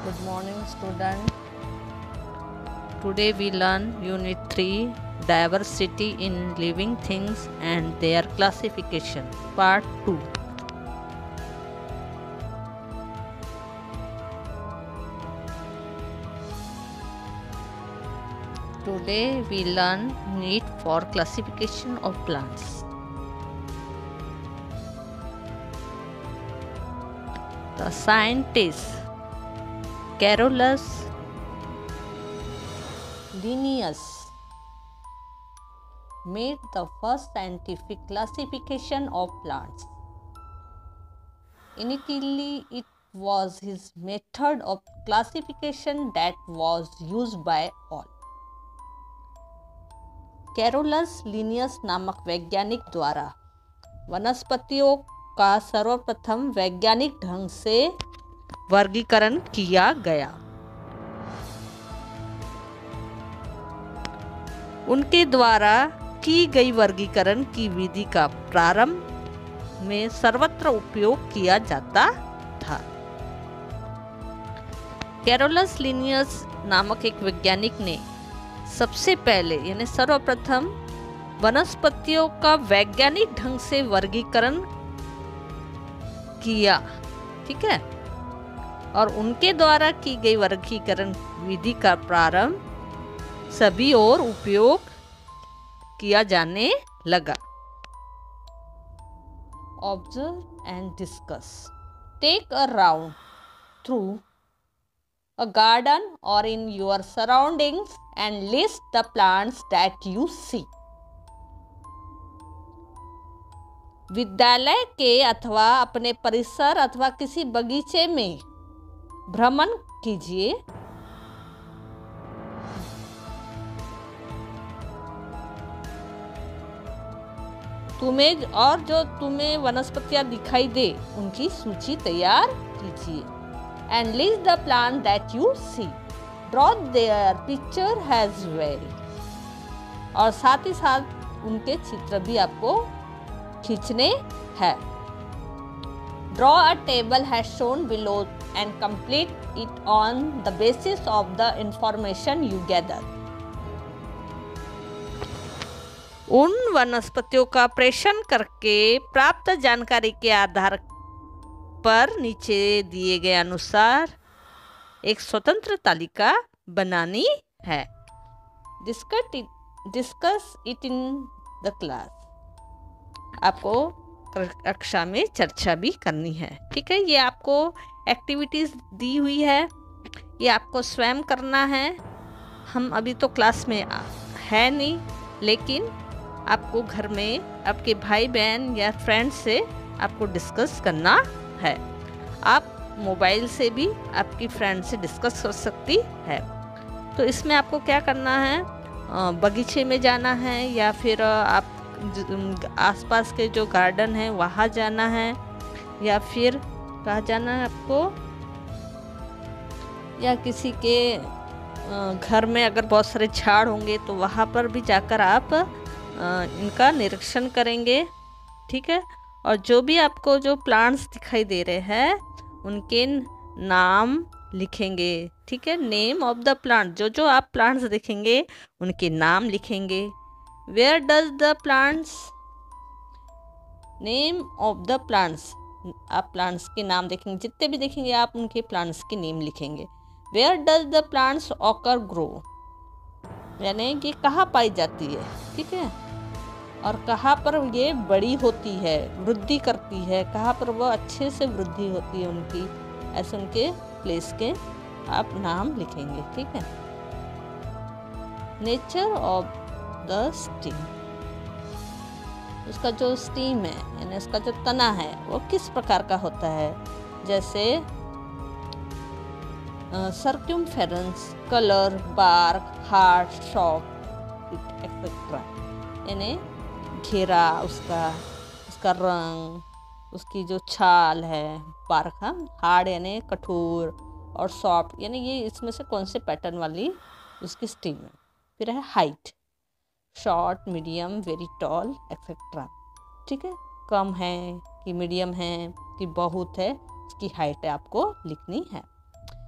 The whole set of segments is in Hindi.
Good morning, student. Today we learn Unit 3 Diversity in Living Things and Their Classification, Part 2. Today we learn need for classification of plants. The scientist Carolus Linnaeus made the first scientific classification of plants. Initially, it was his method of classification that was used by all. Carolus Linnaeus नामक वैज्ञानिक द्वारा वनस्पतियों का सर्वप्रथम वैज्ञानिक ढंग से वर्गीकरण किया गया। उनके द्वारा की गई वर्गीकरण की विधि का प्रारंभ में सर्वत्र उपयोग किया जाता था। कैरोलस लिनियस नामक एक वैज्ञानिक ने सबसे पहले यानी सर्वप्रथम वनस्पतियों का वैज्ञानिक ढंग से वर्गीकरण किया, ठीक है। और उनके द्वारा की गई वर्गीकरण विधि का प्रारंभ सभी और उपयोग किया जाने लगा। Observe and discuss. Take a round through a garden or in your surroundings and list the plants that you see. विद्यालय के अथवा अपने परिसर अथवा किसी बगीचे में भ्रमण कीजिए। तुम्हें वनस्पतियां दिखाई दे उनकी सूची तैयार कीजिए। And list the plant that you see. Draw their picture as well. और साथ ही साथ उनके चित्र भी आपको खींचने हैं। Draw a table as shown below and complete it on the basis of the information you gather. उन वनस्पतियों का प्रेषण करके प्राप्त जानकारी के आधार पर नीचे दिए गए अनुसार एक स्वतंत्र तालिका बनानी है। Discuss it in the class. आपको कक्षा में चर्चा भी करनी है, ठीक है। ये आपको एक्टिविटीज दी हुई है, ये आपको स्वयं करना है। हम अभी तो क्लास में है नहीं, लेकिन आपको घर में आपके भाई बहन या फ्रेंड से आपको डिस्कस करना है। आप मोबाइल से भी आपकी फ्रेंड से डिस्कस कर सकती है। तो इसमें आपको क्या करना है, बगीचे में जाना है या फिर आप आसपास के जो गार्डन है वहाँ जाना है, या फिर कहाँ जाना है आपको, या किसी के घर में अगर बहुत सारे झाड़ होंगे तो वहाँ पर भी जाकर आप इनका निरीक्षण करेंगे, ठीक है। और जो भी आपको जो प्लांट्स दिखाई दे रहे हैं उनके नाम लिखेंगे, ठीक है। नेम ऑफ द प्लांट, जो आप प्लांट्स देखेंगे उनके नाम लिखेंगे। Where does the plants, name of the plants, आप प्लांट्स के नाम देखेंगे, जितने भी देखेंगे आप उनके प्लांट्स के नेम लिखेंगे। Where does the plants occur grow, यानी कि कहाँ पाई जाती है, ठीक है। और कहाँ पर ये बड़ी होती है, वृद्धि करती है, कहाँ पर वह अच्छे से वृद्धि होती है उनकी, ऐसे उनके प्लेस के आप नाम लिखेंगे, ठीक है। नेचर ऑफ द स्टीम, उसका जो स्टीम है यानी उसका जो तना है वो किस प्रकार का होता है, जैसे circumference, colour, bark, hard, short etcetera, यानी घेरा उसका रंग, उसकी जो छाल है, बार्क, हार्ड यानी कठोर, और सॉफ्ट यानी ये इसमें से कौन से पैटर्न वाली उसकी स्टीम है। फिर है height, short, medium, very tall etcetera, ठीक है। कम है कि मीडियम है कि बहुत है, उसकी हाइट आपको लिखनी है।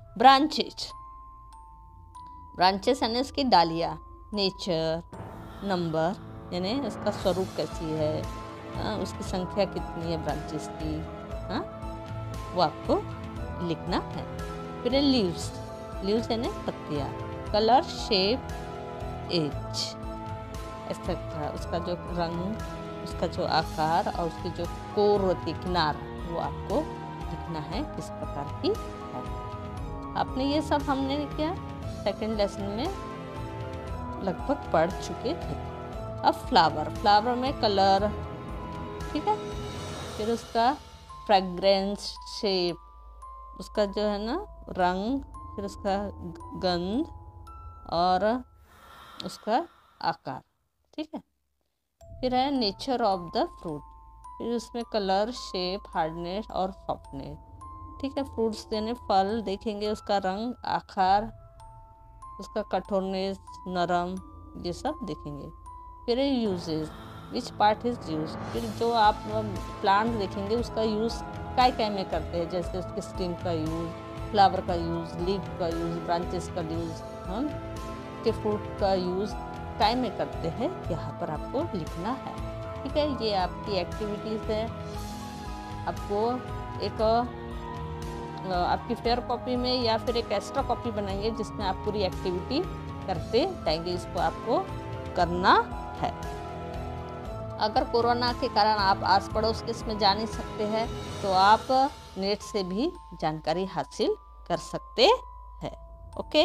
ब्रांचेज, ब्रांचेस यानी उसकी डालियाँ, नेचर, नंबर यानी उसका स्वरूप कैसी है, उसकी संख्या कितनी है ब्रांचेस की, वो आपको लिखना है। फिर है लीव्स, लीव्स यानी पत्तियाँ, कलर, शेप, एज एक्सेट्रा, उसका जो रंग, उसका जो आकार और उसकी जो कोर होती है, किनार, वो आपको लिखना है किस प्रकार की है। आपने ये सब हमने क्या सेकंड लेसन में लगभग पढ़ चुके थे। अब फ्लावर, फ्लावर में कलर, ठीक है, फिर उसका फ्रेग्रेंस, शेप, उसका जो है ना रंग, फिर उसका गंध और उसका आकार, ठीक है। फिर है नेचर ऑफ द फ्रूट, फिर उसमें कलर, शेप, हार्डनेस और सॉफ्टनेस, ठीक है। फ्रूट्स यानी फल देखेंगे, उसका रंग, आकार, उसका कठोरनेस, नरम, ये सब देखेंगे। फिर uses, which part is use, फिर जो आप प्लांट देखेंगे उसका यूज़ काय में करते हैं, जैसे उसके स्टेम का यूज़, फ्लावर का यूज़, लीफ का यूज़, ब्रांचेस का यूज़, हम के फ्रूट का यूज़ काय में करते हैं, यहाँ पर आपको लिखना है, ठीक है। ये आपकी एक्टिविटीज़ है। आपको एक आपकी फेयर कॉपी में या फिर एक एक्स्ट्रा कॉपी बनाएंगे जिसमें आप पूरी एक्टिविटी करते जाएंगे, इसको आपको करना है। अगर कोरोना के कारण आप आस पड़ोस के इसमें जा नहीं सकते हैं तो आप नेट से भी जानकारी हासिल कर सकते हैं। ओके,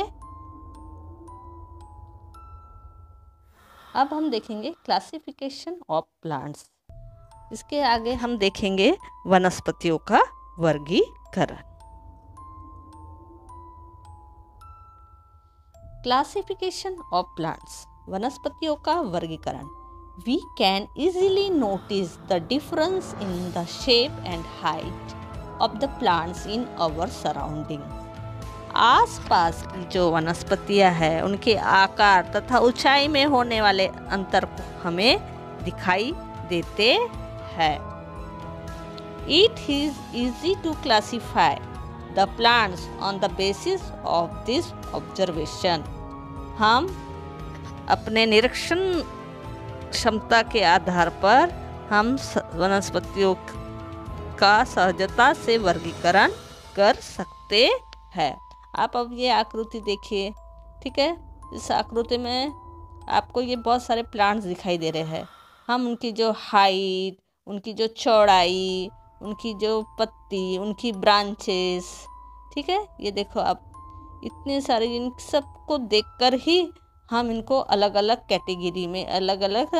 अब हम देखेंगे क्लासिफिकेशन ऑफ प्लांट्स। इसके आगे हम देखेंगे वनस्पतियों का वर्गीकरण। क्लासिफिकेशन ऑफ प्लांट्स, वनस्पतियों का वर्गीकरण। We can easily notice the difference in the shape and height of the plants in our surroundings. आसपास की जो वनस्पतियां हैं उनके आकार तथा ऊंचाई में होने वाले अंतर को हमें दिखाई देते हैं। It is easy to classify the plants on the basis of this observation. हम अपने निरीक्षण क्षमता के आधार पर हम वनस्पतियों का सहजता से वर्गीकरण कर सकते हैं। आप अब ये आकृति देखिए, ठीक है। इस आकृति में आपको ये बहुत सारे प्लांट्स दिखाई दे रहे हैं। हम उनकी जो हाइट, उनकी जो चौड़ाई, उनकी जो पत्ती, उनकी ब्रांचेस, ठीक है, ये देखो आप इतने सारे, इन सबको देखकर ही हम इनको अलग अलग कैटेगरी में, अलग अलग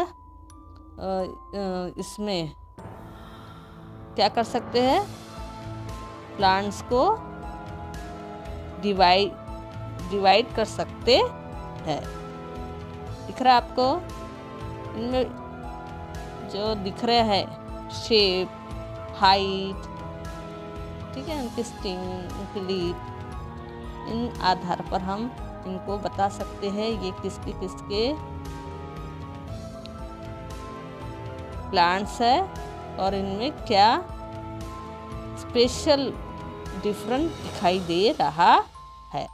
इसमें क्या कर सकते हैं, प्लांट्स को डिवाइड कर सकते हैं। दिख रहा है आपको, इनमें जो दिख रहे हैं शेप, हाइट, ठीक है, उनकी स्टिंग, उनकी लीफ, इन आधार पर हम इनको बता सकते हैं ये किसके किसके प्लांट्स है और इनमें क्या स्पेशल डिफरेंट दिखाई दे रहा है।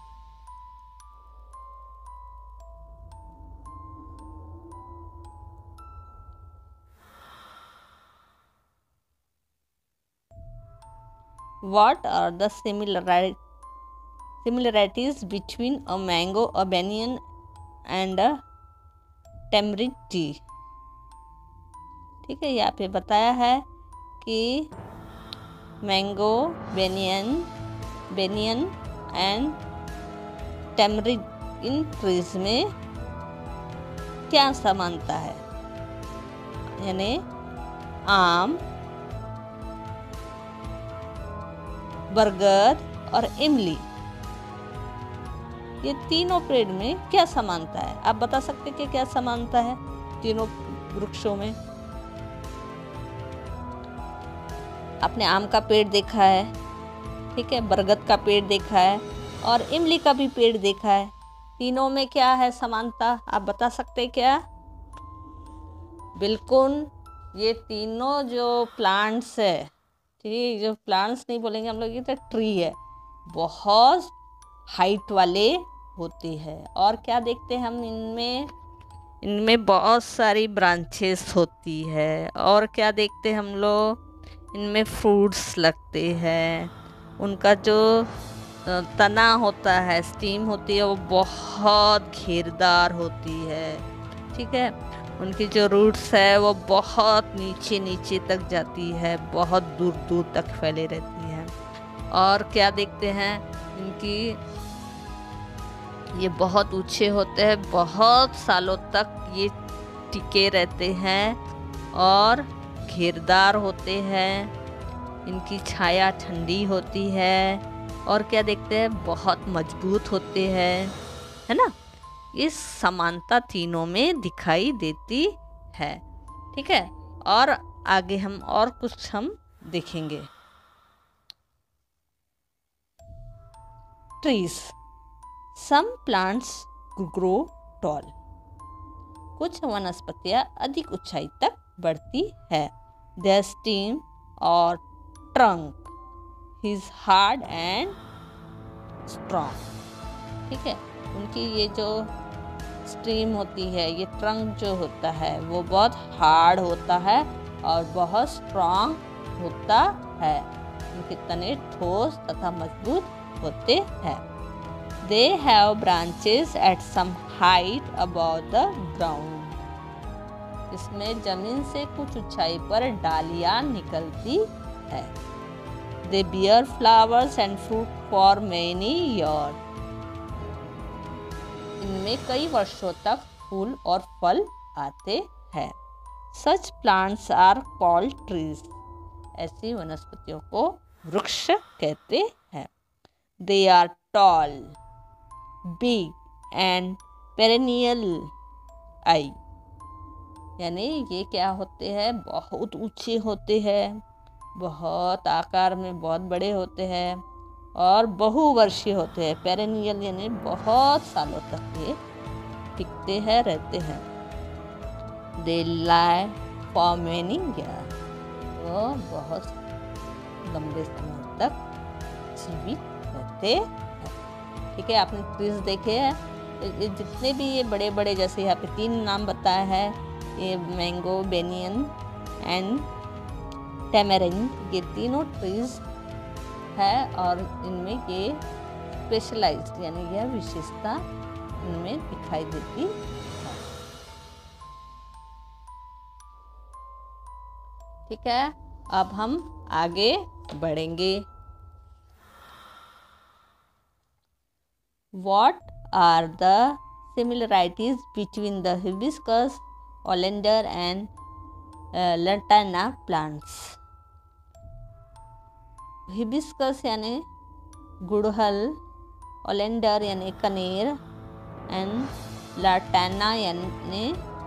What are the similarities between a mango, a banyan and a tamarind tree? ठीक है, यहाँ पे बताया है कि मैंगो, बेनियन एंड टैमरिंड इन ट्रीज में क्या समानता है, यानी आम, बरगद और इमली, ये तीनों पेड़ में क्या समानता है? आप बता सकते कि क्या समानता है तीनों वृक्षों में? आपने आम का पेड़ देखा है, ठीक है, बरगद का पेड़ देखा है और इमली का भी पेड़ देखा है। तीनों में क्या है समानता, आप बता सकते क्या? बिल्कुल, ये तीनों जो प्लांट्स है, ठीक है, जो प्लांट्स नहीं बोलेंगे हम लोग, ये तो ट्री है, बहुत हाइट वाले होते हैं। और क्या देखते हैं हम इनमें बहुत सारी ब्रांचेस होती है। और क्या देखते हैं हम लोग, इनमें फ्रूट्स लगते हैं। उनका जो तना होता है, स्टीम होती है, वो बहुत घेरदार होती है। ठीक है, उनकी जो रूट्स है वो बहुत नीचे नीचे तक जाती है, बहुत दूर दूर तक फैले रहती है। और क्या देखते हैं, इनकी ये बहुत ऊंचे होते हैं, बहुत सालों तक ये टिके रहते हैं और घेरदार होते हैं। इनकी छाया ठंडी होती है। और क्या देखते हैं, बहुत मजबूत होते हैं, है ना। इस समानता तीनों में दिखाई देती है। ठीक है, और आगे हम और कुछ देखेंगे। Trees, some plants grow tall. कुछ वनस्पतियां अधिक ऊंचाई तक बढ़ती है। देयर स्टेम और trunk is hard and strong. ठीक है, उनकी ये जो स्ट्रीम होती है, ये ट्रंक जो होता है वो बहुत हार्ड होता है और बहुत स्ट्रॉन्ग होता है। उनके तने ठोस तथा मजबूत होते हैं। They have branches at some height above the ground. इसमें जमीन से कुछ ऊंचाई पर डालियां निकलती है। They bear flowers and fruit for many years. इनमें कई वर्षों तक फूल और फल आते हैं। Such plants are called trees. ऐसी वनस्पतियों को वृक्ष कहते हैं। They are tall, big and perennial I. यानी ये क्या होते हैं, बहुत ऊंचे होते हैं, बहुत आकार में बहुत बड़े होते हैं और बहुवर्षीय होते हैं। पेरेनियल यानी बहुत सालों तक ये टिकते हैं, रहते हैं। They live for many years. वो बहुत लंबे समय तक जीवित रहते हैं। ठीक है, आपने ट्रीज देखे हैं, जितने भी ये बड़े बड़े, जैसे यहाँ पे 3 नाम बताया है, ये मैंगो, बेनियन एंड टैमरिंड, ये तीनों ट्रीज है। और इनमें ये स्पेशलाइज्ड यानी यह विशेषता इनमें दिखाई देती है। ठीक है, अब हम आगे बढ़ेंगे। What are the similarities between the hibiscus, oleander and lantana plants? Hibiscus यानी गुड़हल, ओलेंडर यानी कनेर एंड लाटाना यानी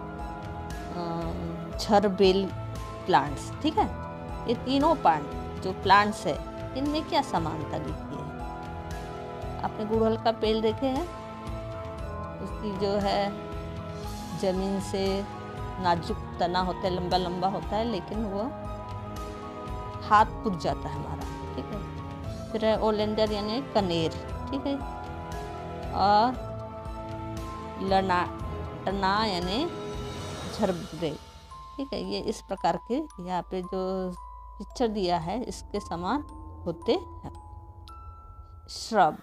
झरबेल प्लांट्स। ठीक है, ये तीनों प्लांट जो प्लांट्स है, इनमें क्या समानता दिखती है। आपने गुड़हल का पेड़ देखे हैं, उसकी जो है जमीन से नाजुक तना होता है, लंबा लंबा होता है, लेकिन वो हाथ पुर जाता है हमारा। ठीक है, फिर है ओलेंडर यानी कनेर। ठीक है, और लनाटना यानी झरबे। ठीक है, ये इस प्रकार के यहाँ पे जो पिक्चर दिया है इसके समान होते हैं। श्रब,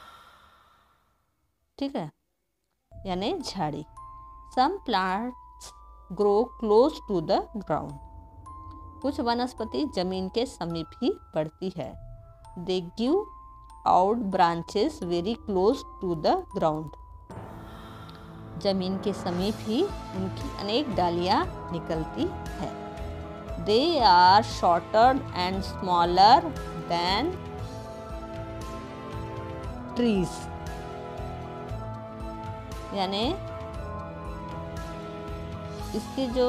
ठीक है, यानी झाड़ी। Some plants grow close to the ground. कुछ वनस्पति जमीन के समीप ही बढ़ती है। They give out branches very close to the ground. जमीन के समीप ही उनकी अनेक डालियां निकलती है। They are shorter and smaller than trees. यानी इसके जो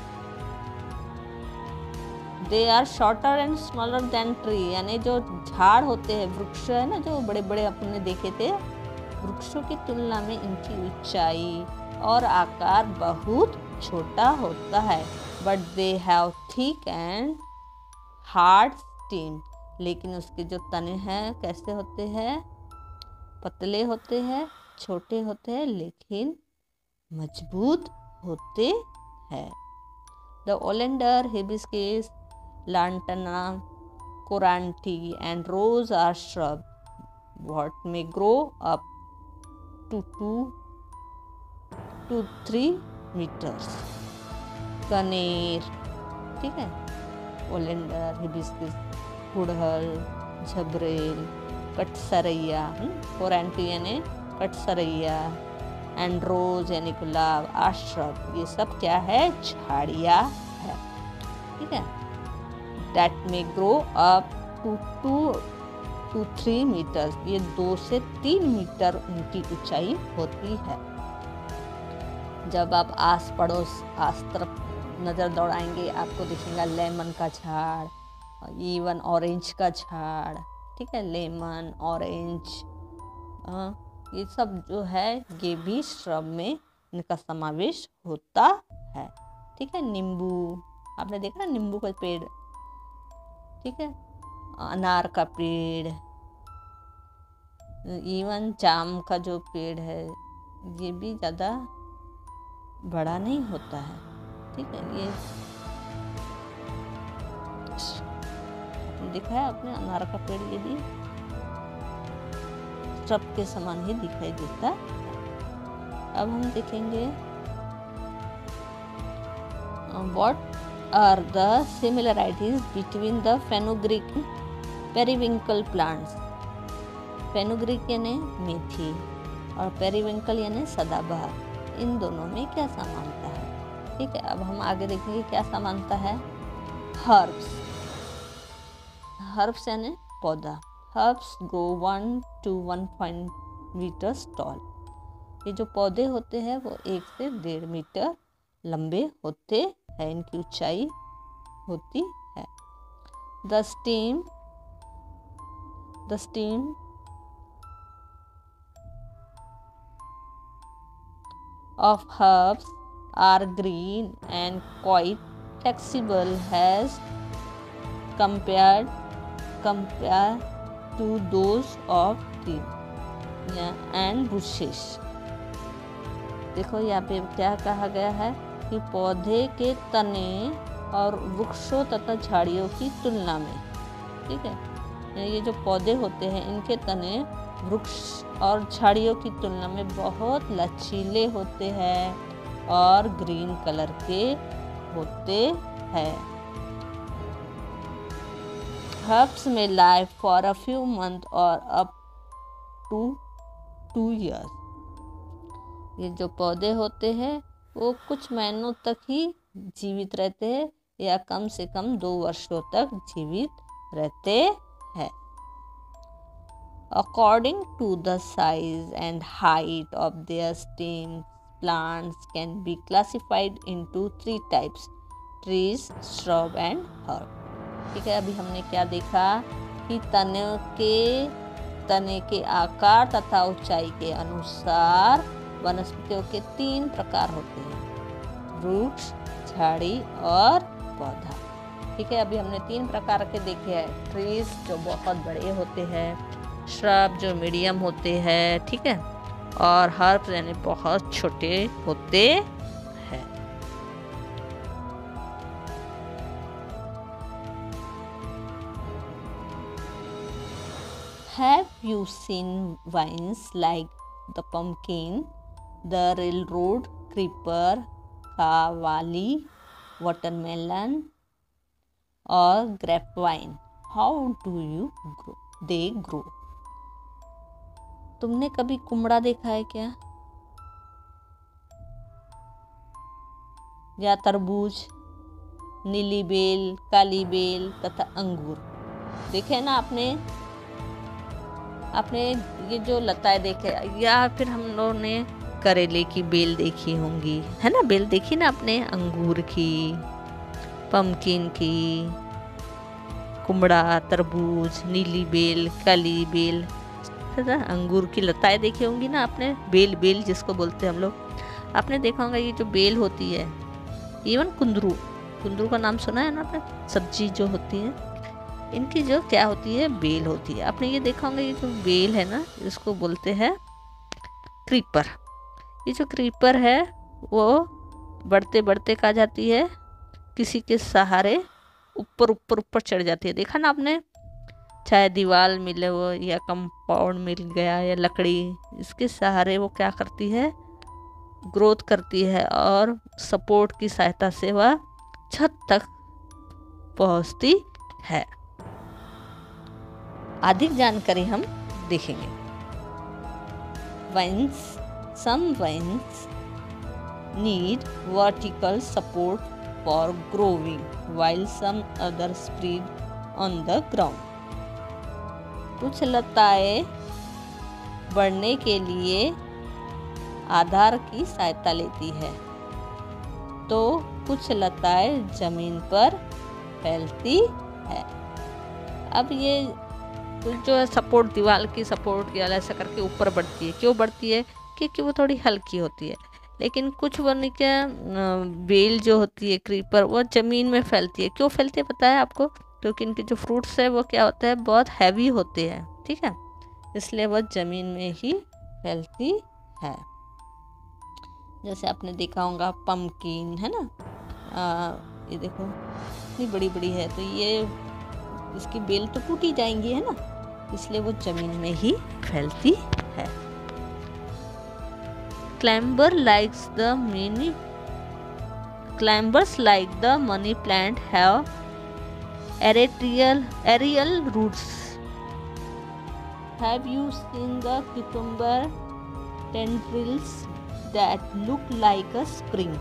they are shorter and smaller than tree, यानी जो झाड़ होते हैं, वृक्ष है ना, जो बड़े बड़े अपने देखे थे, वृक्षों की तुलना में इनकी ऊंचाई और आकार बहुत छोटा होता है। But they have thick and hard stem. लेकिन उसके जो तने हैं कैसे होते हैं, पतले होते हैं, छोटे होते हैं, लेकिन मजबूत होते हैं। The oleander, hibiscus, lantana, coranti and rose are shrub what may grow up to 2 to 3 meters. कनेर, ठीक है, ओलेंडर, हिबिस्कस, गुड़हल, झबरेल, कटसरैया, कोरांटी यानी कटसरैया, एंड रोज यानी गुलाब, आश्रब, ये सब क्या है, झाड़ियाँ है, ठीक है। That may grow up to 2 to 3 meters, ये 2 से 3 मीटर उनकी ऊंचाई होती है। जब आप आस पड़ोस आस तरफ नज़र दौड़ाएंगे आपको दिखेगा लेमन का झाड़, इवन ऑरेंज का झाड़, ठीक है, लेमन, ऑरेंज, ये सब जो है ये भी श्रब में इनका समावेश होता है, ठीक है। नींबू, आपने देखा ना नींबू का पेड़, ठीक है, अनार का पेड़, इवन जाम का जो पेड़ है ये भी ज़्यादा बड़ा नहीं होता है, ठीक है। ये देखा है आपने अनार का पेड़, ये भी श्रब के समान ही दिखाई देता है। अब हम देखेंगे what are the similarities between the fenugreek periwinkle plants. Fenugreek यानी मेथी और पेरीविंकल यानी सदाबहार, इन दोनों में क्या समानता है, ठीक है। अब हम आगे देखेंगे क्या समानता है। हर्ब्स, हर्ब्स यानी पौधा, herbs grow 1 to 1 meters tall, ये जो पौधे होते हैं वो 1 से 1.5 मीटर लंबे होते है, इनकी ऊंचाई होती है। The stem of herbs are green and quite flexible as compared to those of trees and bushes. देखो यहाँ पे क्या कहा गया है कि पौधे के तने और वृक्षों तथा झाड़ियों की तुलना में, ठीक है, ये जो पौधे होते हैं इनके तने वृक्ष और झाड़ियों की तुलना में बहुत लचीले होते हैं और ग्रीन कलर के होते हैं। हर्ब्स में life for a few month और अप टू 2 years, ये जो पौधे होते हैं वो कुछ महीनों तक ही जीवित रहते हैं या कम से कम 2 वर्षों तक जीवित रहते हैं। According to the size and height of their stems, plants can be classified into 3 types: trees, shrub and herb. ठीक है, अभी हमने क्या देखा कि तने के आकार तथा ऊंचाई के अनुसार वनस्पतियों के 3 प्रकार होते हैं: वृक्ष, झाड़ी और पौधा। ठीक है, अभी हमने 3 प्रकार के देखे हैं। ट्रीज जो बहुत बड़े होते हैं, श्रब जो मीडियम होते हैं, ठीक है, और हर्ब्स यानी बहुत छोटे होते हैं। Have you seen vines like the pumpkin, the railroad creeper, kawali, watermelon or grapevine? How do they grow? तुमने कभी कुमड़ा देखा है क्या? या तरबूज, नीली बेल, काली बेल तथा अंगूर देखे ना आपने ये जो लताएं देखे, या फिर हम लोगों ने करेले की बेल देखी होंगी, है ना, बेल देखी ना आपने, अंगूर की, पम्पकिन की, कुमड़ा, तरबूज, नीली बेल, काली बेल, अंगूर की लताएं देखी होंगी ना आपने, बेल जिसको बोलते हैं हम लोग। आपने देखा होगा ये जो बेल होती है, इवन कुंदरू का नाम सुना है ना आपने, सब्जी जो होती है, इनकी जो क्या होती है, बेल होती है। आपने ये देखा होगा, ये जो बेल है ना, इसको बोलते हैं क्रीपर। ये जो क्रीपर है वो बढ़ते बढ़ते कहाँ जाती है, किसी के सहारे ऊपर ऊपर ऊपर चढ़ जाती है। देखा ना आपने, चाहे दीवार मिले वो या कंपाउंड मिल गया या लकड़ी, इसके सहारे वो क्या करती है, ग्रोथ करती है और सपोर्ट की सहायता से वह छत तक पहुंचती है। अधिक जानकारी हम देखेंगे। Vines, some vines need vertical support for growing, while some others spread on the ground. कुछ लताएं बढ़ने के लिए आधार की सहायता लेती है, तो कुछ लताएं जमीन पर फैलती है। अब ये जो है सपोर्ट, दीवार की सपोर्ट या ऐसा करके ऊपर बढ़ती है। क्यों बढ़ती है? क्योंकि वो थोड़ी हल्की होती है। लेकिन कुछ वन क्या बेल जो होती है क्रीपर, वो ज़मीन में फैलती है। क्यों फैलती है पता है आपको? क्योंकि इनके जो फ्रूट्स है वो क्या होता है, बहुत हैवी होते हैं, ठीक है, इसलिए वह ज़मीन में ही फैलती है। जैसे आपने देखा होगा पम्पकिन है ना, ये देखो इतनी बड़ी बड़ी है, तो ये इसकी बेल तो टूटी जाएंगी है ना, इसलिए वो जमीन में ही फैलती है। Climbers like the money plant have aerial roots. Have you seen the cucumber tendrils that look like a spring?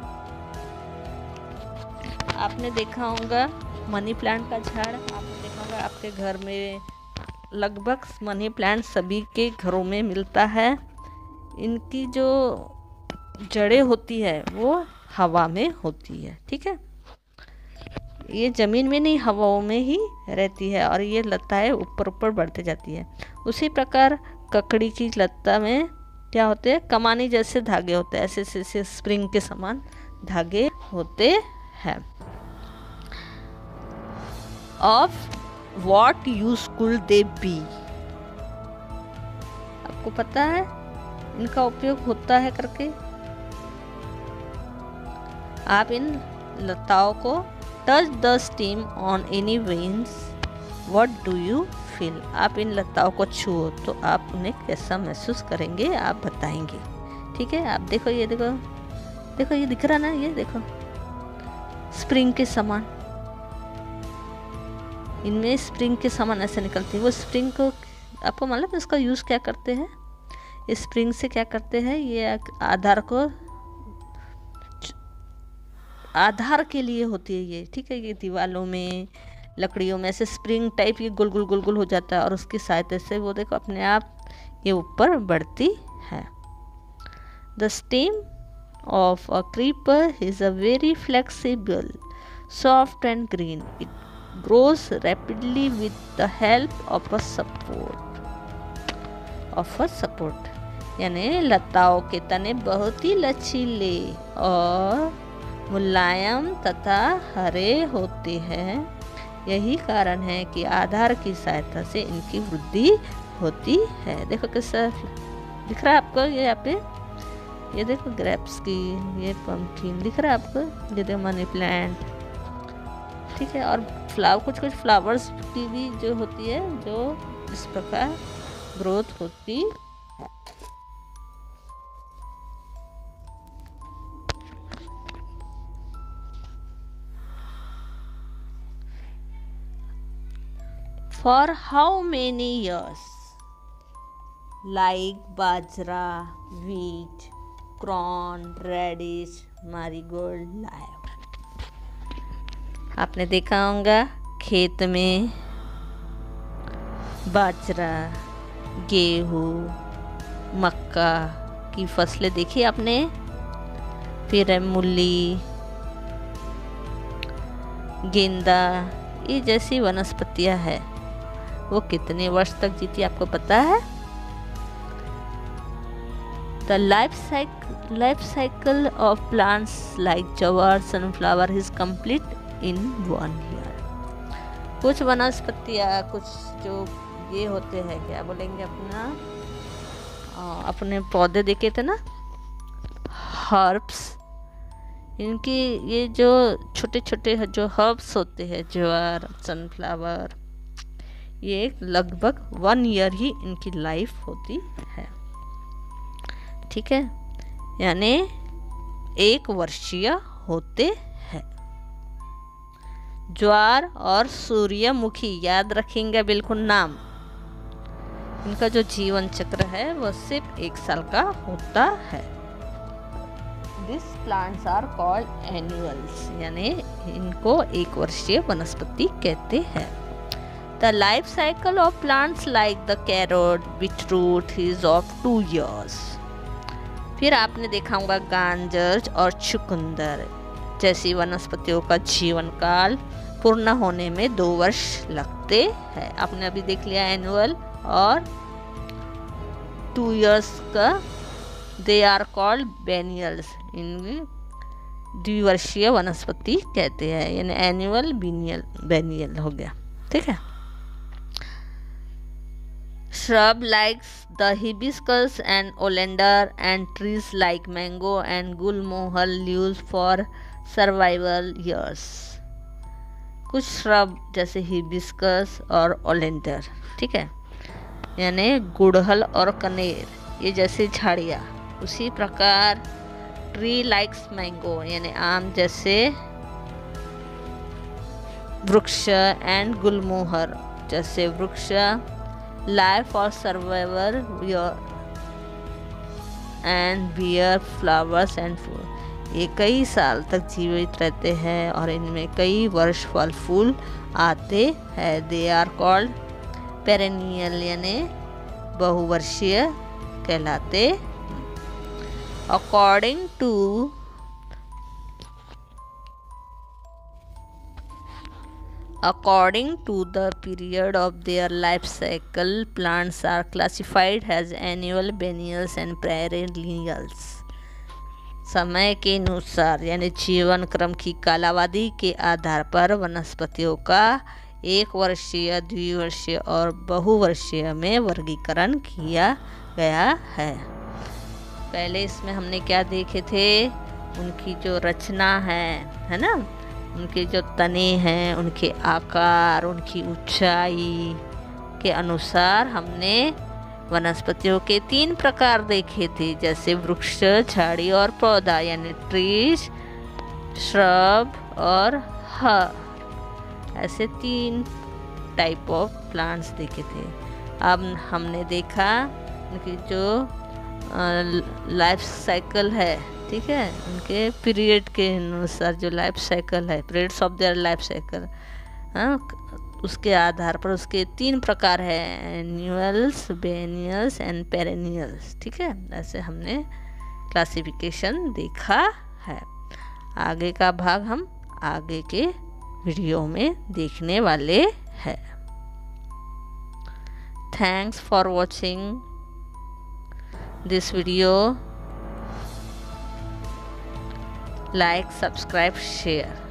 आपने देखा होगा मनी प्लांट का झाड़, आपने देखा होगा आपके घर में, लगभग मनी प्लांट सभी के घरों में मिलता है। इनकी जो जड़ें होती है वो हवा में होती है, ठीक है, ये ज़मीन में नहीं हवाओं में ही रहती है और ये लताएं ऊपर ऊपर बढ़ते जाती है। उसी प्रकार ककड़ी की लता में क्या होते हैं, कमानी जैसे धागे होते हैं, ऐसे ऐसे स्प्रिंग के समान धागे होते हैं। Of what use could they be? आपको पता है इनका उपयोग होता है करके? आप इन लताओं को touch the stem on any vines, what do you feel? आप इन लताओं को छुओ तो आप उन्हें कैसा महसूस करेंगे, आप बताएंगे, ठीक है। आप देखो, ये देखो, देखो ये दिख रहा ना, ये देखो स्प्रिंग के समान, इनमें स्प्रिंग के समान ऐसे निकलती है। वो स्प्रिंग को आपको मालूम है इसका यूज़ क्या करते हैं? इस स्प्रिंग से क्या करते हैं, ये आधार को, आधार के लिए होती है ये, ठीक है। ये दीवारों में, लकड़ियों में ऐसे स्प्रिंग टाइप ये गोल गोल गोल गोल हो जाता है और उसकी सहायता से वो देखो अपने आप ये ऊपर बढ़ती है। The stem of a creeper is a very flexible, soft and green. It grows rapidly with the help of a support. यानी लताओं के तने बहुत ही लचीले और मुलायम तथा हरे होते हैं। यही कारण है कि आधार की सहायता से इनकी वृद्धि होती है। देखो कैसा दिख रहा है आपको, ये यहाँ पे ये देखो ग्रेप्स की, ये पम्पकिन दिख रहा है आपको, ये देखो मनी प्लांट, ठीक है। और कुछ फ्लावर्स की भी जो होती है, जो इस प्रकार ग्रोथ होती है। For how many years? Like bajra, wheat, corn, radish, marigold, live. आपने देखा होगा खेत में बाजरा, गेहूँ, मक्का की फसलें देखी आपने, फिर है मूली, गेंदा, ये जैसी वनस्पतियाँ है वो कितने वर्ष तक जीती आपको पता है? The life cycle of plants like jawar, sunflower is complete in 1 year. कुछ वनस्पतियाँ, कुछ जो ये होते हैं, क्या बोलेंगे, अपने पौधे देखे थे ना, हर्ब्स, इनकी ये जो छोटे छोटे जो हर्ब्स होते हैं, ज्वार, सनफ्लावर, ये लगभग 1 ईयर ही इनकी लाइफ होती है। ठीक है, यानी 1 वर्षीय होते हैं। ज्वार और सूर्यमुखी याद रखेंगे बिल्कुल नाम। इनका जो जीवन चक्र है वह सिर्फ 1 साल का होता है। This plants are called annuals, यानी इनको 1 वर्षीय वनस्पति कहते हैं। The life cycle of plants like the carrot, beetroot is of 2 years। फिर आपने देखा होगा गाजर और चुकंदर जैसी वनस्पतियों का जीवन काल पूर्ण होने में 2 वर्ष लगते हैं। आपने अभी देख लिया एनुअल और 2 years का, दे आर कॉल्ड बेनियल्स, इनकी द्विवर्षीय वनस्पति कहते हैं, यानी एनुअल, बेनियल हो गया। ठीक है। Shrub like the hibiscus and oleander and trees like mango and gulmohar live for survival years। कुछ श्रब जैसे हिबिस्कस और ओलेंडर, ठीक है, यानी गुड़हल और कनेर, ये जैसे झाड़ियाँ, उसी प्रकार ट्री लाइक्स मैंगो, यानी आम जैसे वृक्ष, एंड गुलमोहर जैसे वृक्ष, लाइफ और survivor and bear flowers and फूल, ये कई साल तक जीवित रहते हैं और इनमें कई वर्ष फल फूल आते हैं। दे आर कॉल्ड पेरेनियल, यानी बहुवर्षीय कहलाते। According to the period of their life cycle, plants are classified as annual, biennials and perennials। समय के अनुसार यानी जीवन क्रम की कालावधि के आधार पर वनस्पतियों का 1 वर्षीय, द्विवर्षीय और बहुवर्षीय में वर्गीकरण किया गया है। पहले इसमें हमने क्या देखे थे, उनकी जो रचना है ना, उनके जो तने हैं, उनके आकार, उनकी ऊंचाई के अनुसार हमने वनस्पतियों के 3 प्रकार देखे थे, जैसे वृक्ष, झाड़ी और पौधा, यानी ट्रीज, श्रब और हर्ब, ऐसे 3 टाइप ऑफ प्लांट्स देखे थे। अब हमने देखा उनकी जो लाइफ साइकिल है, ठीक है, उनके पीरियड के अनुसार जो लाइफ साइकिल है, periods of their life cycle, उसके आधार पर उसके 3 प्रकार है, एनुअल्स, बेनियल्स एंड पेरेनियल्स। ठीक है, ऐसे हमने क्लासिफिकेशन देखा है। आगे का भाग हम आगे के वीडियो में देखने वाले हैं। Thanks for watching this video. Like, subscribe, share।